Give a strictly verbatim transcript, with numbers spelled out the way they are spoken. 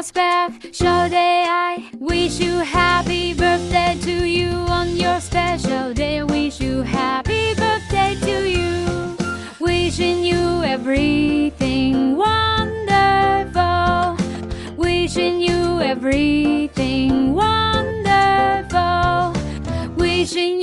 your special day. I wish you happy birthday to you on your special day. Wish you happy birthday to you. Wishing you everything wonderful. Wishing you everything wonderful. Wishing